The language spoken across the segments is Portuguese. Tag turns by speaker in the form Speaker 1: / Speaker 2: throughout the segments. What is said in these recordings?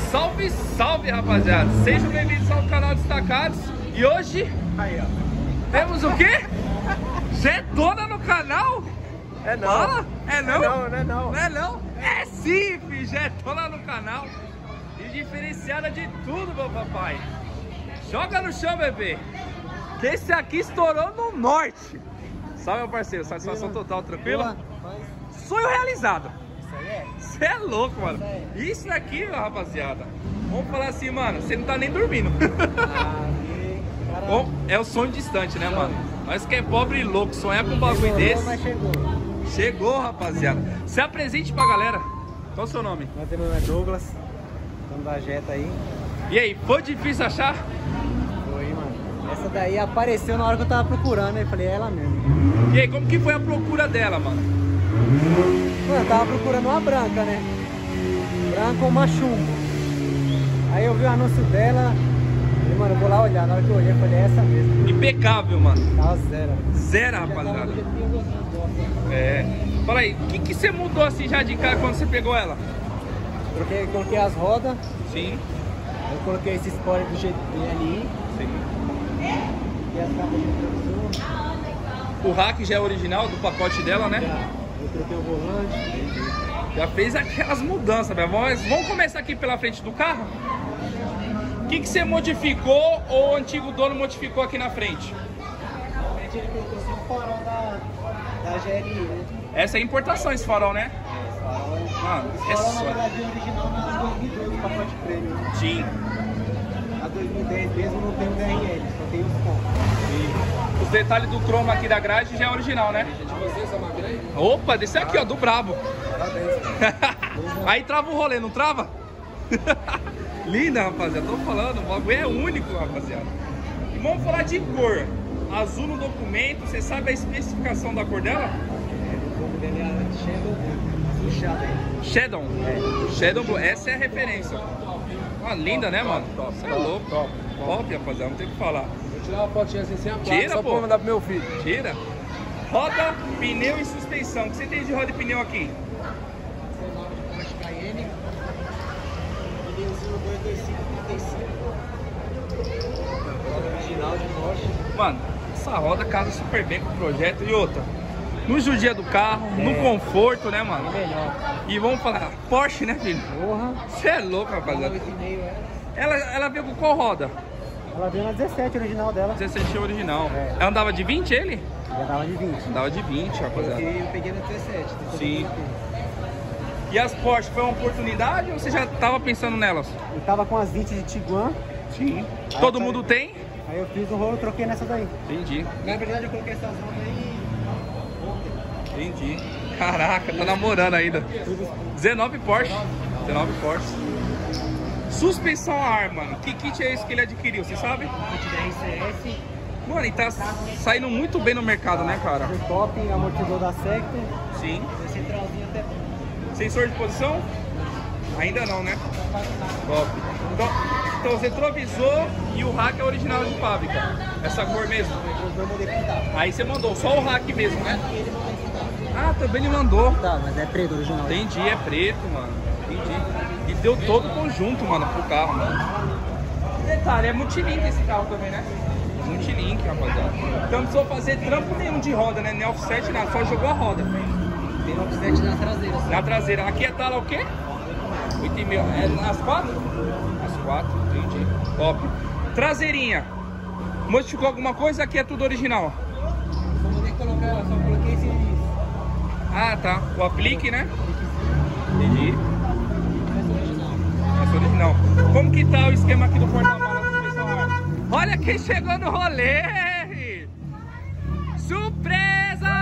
Speaker 1: Salve, salve, rapaziada! Sejam bem-vindos ao canal Destacados. E hoje temos o quê? Jetona no canal?
Speaker 2: É não.
Speaker 1: Fala? É não?
Speaker 2: Não é não.
Speaker 1: Não é não? É sim, filho! Jetona no canal. E diferenciada de tudo, meu papai. Joga no chão, bebê. Que esse aqui estourou no norte. Salve, meu parceiro. Satisfação total, tranquilo? Sonho realizado. Você é louco, mano. Isso daqui, rapaziada, vamos falar assim, mano, você não tá nem dormindo. Bom, é o sonho distante, né, mano? Nós que é pobre e louco, sonhar com um bagulho desse. Chegou, rapaziada. Se apresente pra galera. Qual é o seu nome?
Speaker 2: Meu nome é Douglas, dono da Jetta aí.
Speaker 1: E aí, foi difícil achar?
Speaker 2: Foi, mano. Essa daí apareceu na hora que eu tava procurando, aí falei, é ela mesmo.
Speaker 1: E aí, como que foi a procura dela, mano?
Speaker 2: Mano, eu tava procurando uma branca, né? Branca ou machumbo. Aí eu vi o anúncio dela, falei, mano, eu vou lá olhar. Na hora que eu olhei, eu falei, é essa mesmo.
Speaker 1: Impecável, mano.
Speaker 2: Tava zero.
Speaker 1: Zero, rapaziada. É. Fala aí, o que você mudou assim já de cara quando você pegou ela?
Speaker 2: Coloquei as rodas.
Speaker 1: Sim.
Speaker 2: Eu coloquei esse spoiler do GTLI.
Speaker 1: Sim.
Speaker 2: E as capas de produção.
Speaker 1: O rack já é original do pacote dela, né?
Speaker 2: Eu troquei o volante.
Speaker 1: Já fez aquelas mudanças, velho. Vamos começar aqui pela frente do carro? O que você modificou ou o antigo dono modificou aqui na frente?
Speaker 2: Ele colocou assim o farol da GLI, né?
Speaker 1: Essa é a importação, esse farol, né?
Speaker 2: Esse farol,
Speaker 1: Mano,
Speaker 2: esse farol na verdade original na 2012, pacote prêmio.
Speaker 1: Sim.
Speaker 2: Na 2010 mesmo não tem o DRL, só tem os pontos.
Speaker 1: Os detalhes do cromo aqui da grade já é original, né?
Speaker 2: De você, essa máquina aí?
Speaker 1: Opa, desse aqui, ó, do brabo.
Speaker 2: Parabéns.
Speaker 1: Aí trava o rolê, não trava? Linda, rapaziada, tô falando, o bagulho é único, rapaziada. E vamos falar de cor. Azul no documento, você sabe a especificação da cor dela?
Speaker 2: O nome dele é Shadow.
Speaker 1: Shadow. Shadow, essa é a referência. Uma linda, né, mano? Você é louco. Top, rapaziada, não tem o que falar.
Speaker 2: Vou tirar uma fotinha assim sem a placa,
Speaker 1: Tira,
Speaker 2: só
Speaker 1: pô.
Speaker 2: pra mandar pro meu filho.
Speaker 1: Tira. Roda, pneu e suspensão. O que você tem de roda e pneu aqui?
Speaker 2: Porsche Cayenne. Pneuzinho 225/35. Original de Porsche.
Speaker 1: Mano, essa roda casa super bem com o projeto. E outra, no judia do carro, no conforto, né, mano?
Speaker 2: Melhor.
Speaker 1: E vamos falar, Porsche, né, filho?
Speaker 2: Porra.
Speaker 1: Você é louco, rapaziada.
Speaker 2: 8,5
Speaker 1: Ela veio com qual roda?
Speaker 2: Ela veio na 17 original dela.
Speaker 1: 17 original.
Speaker 2: É.
Speaker 1: Ela andava de 20 ele?
Speaker 2: Já dava de 20.
Speaker 1: Andava de 20, rapaziada.
Speaker 2: Eu peguei na 17.
Speaker 1: Sim. E as Porsche foi uma oportunidade ou você já tava pensando nelas?
Speaker 2: Eu tava com as 20 de Tiguan.
Speaker 1: Sim. Todo mundo tem?
Speaker 2: Aí eu fiz um rolo e troquei nessa daí.
Speaker 1: Entendi.
Speaker 2: Na verdade eu coloquei essas rodas aí ontem.
Speaker 1: Entendi. Caraca, tá namorando ainda. 19 Porsche. 19 Porsche. Suspensão a ar, mano. Que kit é esse que ele adquiriu, você sabe?
Speaker 2: Kit da RCS.
Speaker 1: Mano, e tá saindo muito bem no mercado, né, cara?
Speaker 2: O top, amortecedor da Sector.
Speaker 1: Sim.
Speaker 2: Centralzinho até.
Speaker 1: Sensor de posição? Ainda não, né? Top. Então os retrovisor e o rack é original de fábrica. Essa cor mesmo.
Speaker 2: Eu mandei pintar.
Speaker 1: Aí você mandou só o rack mesmo, né?
Speaker 2: E ele mandou pintar.
Speaker 1: Ah, também ele mandou.
Speaker 2: Tá, mas é preto original.
Speaker 1: Entendi, é preto, mano. Entendi. E deu todo o conjunto, mano, pro carro, mano. Detalhe, é multilink esse carro também, né? Multilink, rapaziada. Então não precisou fazer trampo nenhum de roda, né? Nem offset, nada, só jogou a roda.
Speaker 2: Tem um offset na traseira. Assim.
Speaker 1: Na traseira. Aqui é tala o quê? 8,5. É nas 4? As 4, entendi. Top. Traseirinha. Modificou alguma coisa? Aqui é tudo original.
Speaker 2: Só mandei colocar ela, só coloquei esse.
Speaker 1: Ah, tá. O aplique, né? Entendi. Essa original. Como que tá o esquema aqui do porta-malas da suspensão a ar? Olha quem chegou no rolê! Surpresa!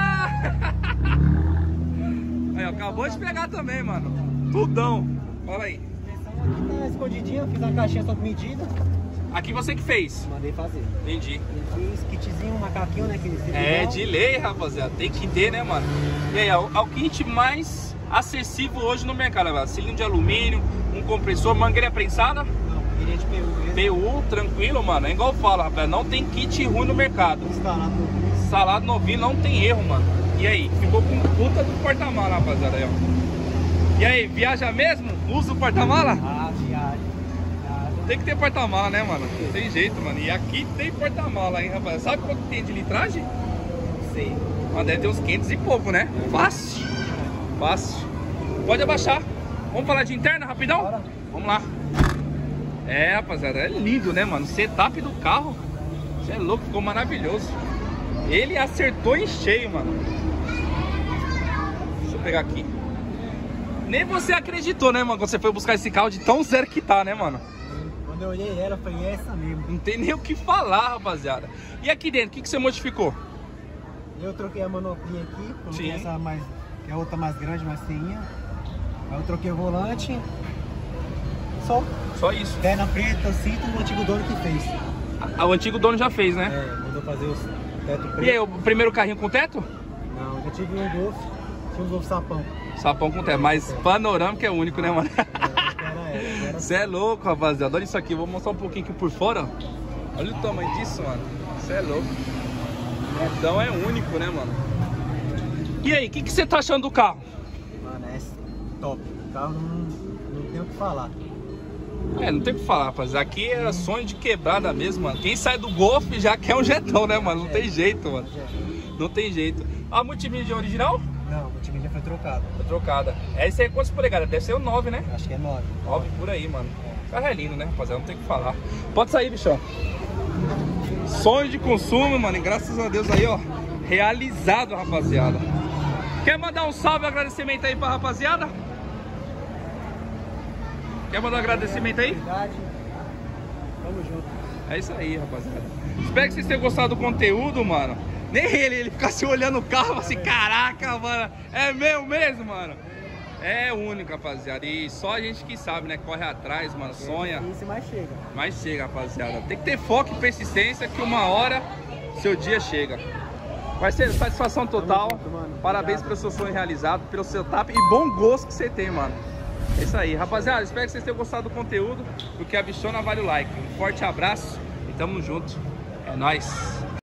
Speaker 1: Aí, ó, acabou de pegar também, mano. Tudão. Fala aí.
Speaker 2: A suspensão aqui tá escondidinha, fiz uma caixinha sob medida.
Speaker 1: Aqui você que fez.
Speaker 2: Mandei fazer.
Speaker 1: Entendi.
Speaker 2: E fiz kitzinho, um macaquinho, né? Que
Speaker 1: É de lei, rapaziada. Tem que ter, né, mano? E aí, é o kit mais acessível hoje no mercado, velho. Cilindro de alumínio, um compressor, mangueira prensada.
Speaker 2: Não, ele é de PU mesmo.
Speaker 1: PU, tranquilo, mano. É igual eu falo, rapaz. Não tem kit ruim no mercado.
Speaker 2: Instalado no
Speaker 1: Salado novinho, não tem erro, mano. E aí, ficou com puta do porta-mala, rapaziada. Aí, ó. E aí, viaja mesmo? Usa o porta-mala?
Speaker 2: Ah, viagem.
Speaker 1: Tem que ter porta-mala, né, mano? Não tem jeito, mano. E aqui tem porta-mala, hein, rapaz? Sabe quanto tem de litragem?
Speaker 2: Não sei.
Speaker 1: Mas deve ter uns 500 e pouco, né? Fácil. Fácil. Pode abaixar. Vamos falar de interna rapidão?
Speaker 2: Bora.
Speaker 1: Vamos lá. É, rapaziada, é lindo, né, mano? Setup do carro. Você é louco, ficou maravilhoso. Ele acertou em cheio, mano. Deixa eu pegar aqui. Nem você acreditou, né, mano? Quando você foi buscar esse carro de tão zero que tá, né, mano?
Speaker 2: Quando eu olhei ela, eu falei, é essa mesmo.
Speaker 1: Não tem nem o que falar, rapaziada. E aqui dentro, o que você modificou?
Speaker 2: Eu troquei a manoplinha aqui, coloquei
Speaker 1: Sim.
Speaker 2: essa mais, que é a outra mais grande, mais feinha. Aí eu troquei o volante.
Speaker 1: Só isso.
Speaker 2: Perna preta, cinto, o antigo dono que fez.
Speaker 1: O antigo dono já fez, né?
Speaker 2: É, mandou fazer o teto preto.
Speaker 1: E aí, o primeiro carrinho com teto?
Speaker 2: Não, já tive um Golf, tinha um Golf sapão.
Speaker 1: Sapão com teto, mas panorâmico é único, né, mano?
Speaker 2: Era
Speaker 1: Você é louco, rapaziada. Olha isso aqui, vou mostrar um pouquinho aqui por fora. Olha o tamanho disso, mano. Você é louco. Então é único, né, mano? E aí, o que você tá achando do carro?
Speaker 2: Mano, é top. O carro não tem o que falar.
Speaker 1: É, não tem o que falar, rapaziada. Aqui é sonho de quebrada mesmo, mano. Quem sai do Golf já quer um jetão, né, mano? Não tem jeito, mano. Não tem jeito. A multimídia original?
Speaker 2: Não, o multimídia foi trocado.
Speaker 1: Foi trocada. Essa aí é quantas polegadas? Deve ser o 9, né?
Speaker 2: Acho que é 9.
Speaker 1: 9 por aí, mano. O carro é lindo, né, rapaziada? Não tem o que falar. Pode sair, bichão. Sonho de consumo, mano. E graças a Deus aí, ó. Realizado, rapaziada. Quer mandar um salve e agradecimento aí pra rapaziada? Quer mandar um agradecimento aí?
Speaker 2: Verdade. Tamo junto.
Speaker 1: É isso aí, rapaziada. Espero que vocês tenham gostado do conteúdo, mano. Nem ele fica se olhando o carro assim, caraca, mano. É meu mesmo, mano. É único, rapaziada. E só a gente que sabe, né? Corre atrás, mano. Sonha.
Speaker 2: Isso, mas chega.
Speaker 1: Mas chega, rapaziada. Tem que ter foco e persistência que uma hora seu dia chega. Vai ser satisfação total.
Speaker 2: Tamo junto, mano.
Speaker 1: Parabéns pelo seu sonho realizado, pelo seu tap e bom gosto que você tem, mano. É isso aí, rapaziada. Espero que vocês tenham gostado do conteúdo. Porque a bichona vale o like. Um forte abraço e tamo junto. É nóis.